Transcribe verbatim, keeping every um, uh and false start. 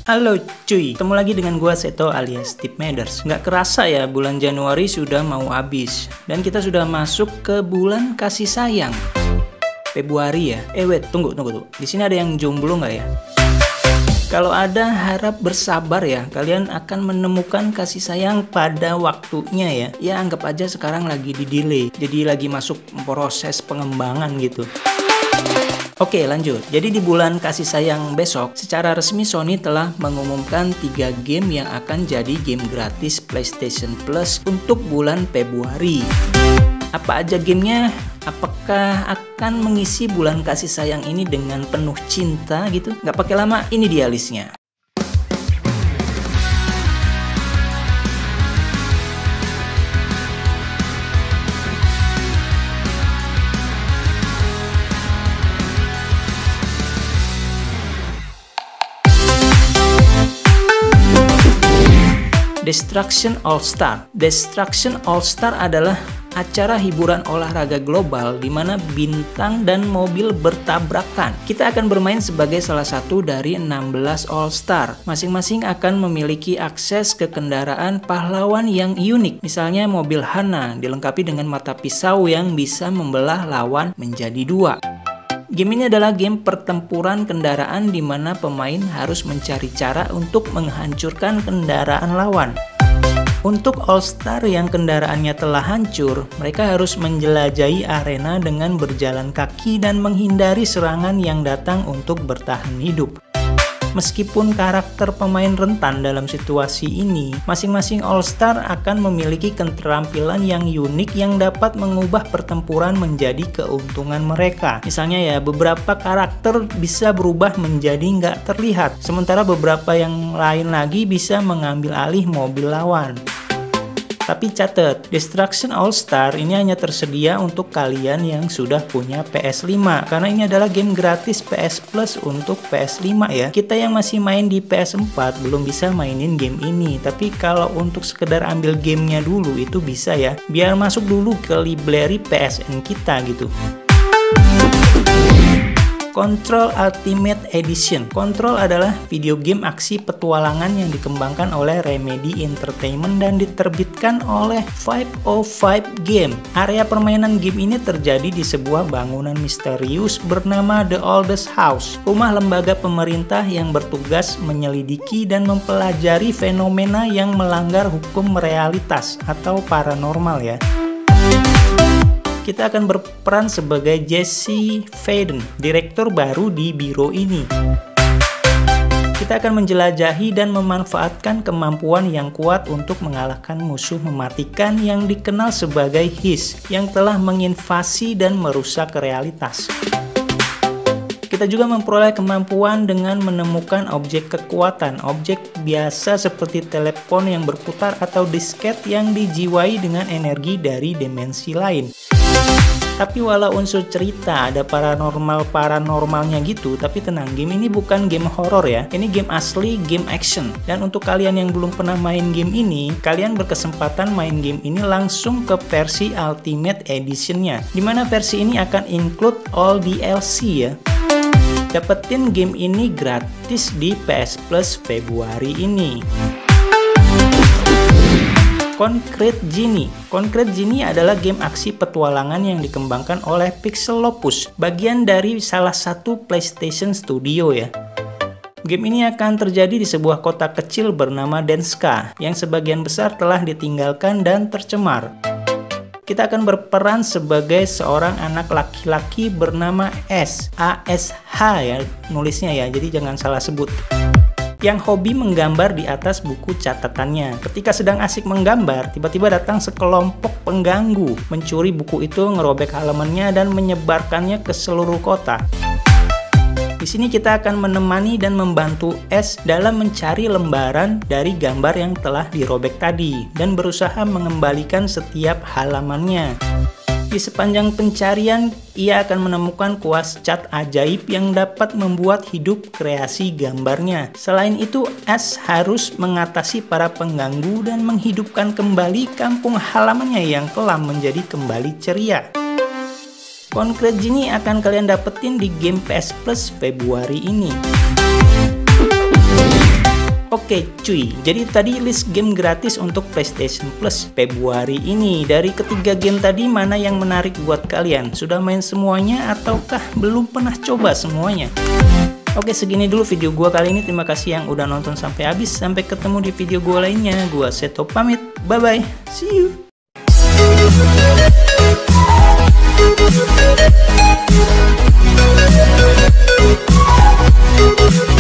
Halo cuy, ketemu lagi dengan gua Seto alias Tip Matters. Nggak kerasa ya, bulan Januari sudah mau habis dan kita sudah masuk ke bulan kasih sayang. Februari ya? Eh wait, tunggu tunggu tuh. Di sini ada yang jomblo nggak ya? Kalau ada, harap bersabar ya. Kalian akan menemukan kasih sayang pada waktunya ya. Ya anggap aja sekarang lagi di delay, jadi lagi masuk proses pengembangan gitu. Oke lanjut, jadi di bulan kasih sayang besok, secara resmi Sony telah mengumumkan tiga game yang akan jadi game gratis PlayStation Plus untuk bulan Februari. Apa aja gamenya? Apakah akan mengisi bulan kasih sayang ini dengan penuh cinta gitu? Nggak pakai lama, ini dia listnya. Destruction All Star. Destruction All Star adalah acara hiburan olahraga global di mana bintang dan mobil bertabrakan. Kita akan bermain sebagai salah satu dari enam belas All Star. Masing-masing akan memiliki akses ke kendaraan pahlawan yang unik. Misalnya mobil Hana dilengkapi dengan mata pisau yang bisa membelah lawan menjadi dua. Game ini adalah game pertempuran kendaraan di mana pemain harus mencari cara untuk menghancurkan kendaraan lawan. Untuk All-Star yang kendaraannya telah hancur, mereka harus menjelajahi arena dengan berjalan kaki dan menghindari serangan yang datang untuk bertahan hidup. Meskipun karakter pemain rentan dalam situasi ini, masing-masing All-Star akan memiliki keterampilan yang unik yang dapat mengubah pertempuran menjadi keuntungan mereka. Misalnya ya, beberapa karakter bisa berubah menjadi nggak terlihat, sementara beberapa yang lain lagi bisa mengambil alih mobil lawan. Tapi catat, Destruction All Star ini hanya tersedia untuk kalian yang sudah punya P S lima, karena ini adalah game gratis P S Plus untuk P S lima ya. Kita yang masih main di P S empat belum bisa mainin game ini, tapi kalau untuk sekedar ambil gamenya dulu itu bisa ya, biar masuk dulu ke library P S N kita gitu. Control Ultimate Edition. Control adalah video game aksi petualangan yang dikembangkan oleh Remedy Entertainment dan diterbitkan oleh lima nol lima Game. Area permainan game ini terjadi di sebuah bangunan misterius bernama The Oldest House, rumah lembaga pemerintah yang bertugas menyelidiki dan mempelajari fenomena yang melanggar hukum realitas atau paranormal ya. Kita akan berperan sebagai Jesse Faden, direktur baru di biro ini. Kita akan menjelajahi dan memanfaatkan kemampuan yang kuat untuk mengalahkan musuh mematikan yang dikenal sebagai Hiss, yang telah menginvasi dan merusak realitas. Kita juga memperoleh kemampuan dengan menemukan objek kekuatan, objek biasa seperti telepon yang berputar atau disket yang dijiwai dengan energi dari dimensi lain. Tapi walau unsur cerita ada paranormal-paranormalnya gitu, tapi tenang, game ini bukan game horor ya. Ini game asli, game action. Dan untuk kalian yang belum pernah main game ini, kalian berkesempatan main game ini langsung ke versi Ultimate Edition-nya, dimana versi ini akan include all D L C ya. Dapetin game ini gratis di P S Plus Februari ini. Concrete Genie. Concrete Genie adalah game aksi petualangan yang dikembangkan oleh Pixelopus, bagian dari salah satu PlayStation Studio ya. Game ini akan terjadi di sebuah kota kecil bernama Denska, yang sebagian besar telah ditinggalkan dan tercemar. Kita akan berperan sebagai seorang anak laki-laki bernama S, A S H ya nulisnya ya, jadi jangan salah sebut, yang hobi menggambar di atas buku catatannya. Ketika sedang asik menggambar, tiba-tiba datang sekelompok pengganggu, mencuri buku itu, ngerobek halamannya, dan menyebarkannya ke seluruh kota. Di sini kita akan menemani dan membantu S dalam mencari lembaran dari gambar yang telah dirobek tadi, dan berusaha mengembalikan setiap halamannya. Di sepanjang pencarian, ia akan menemukan kuas cat ajaib yang dapat membuat hidup kreasi gambarnya. Selain itu, S harus mengatasi para pengganggu dan menghidupkan kembali kampung halamannya yang kelam menjadi kembali ceria. Concrete Genie akan kalian dapetin di game P S Plus Februari ini. Oke cuy, jadi tadi list game gratis untuk PlayStation Plus Februari ini. Dari ketiga game tadi, mana yang menarik buat kalian? Sudah main semuanya ataukah belum pernah coba semuanya? Oke, segini dulu video gua kali ini. Terima kasih yang udah nonton sampai habis. Sampai ketemu di video gua lainnya. Gua Seto pamit. Bye bye. See you.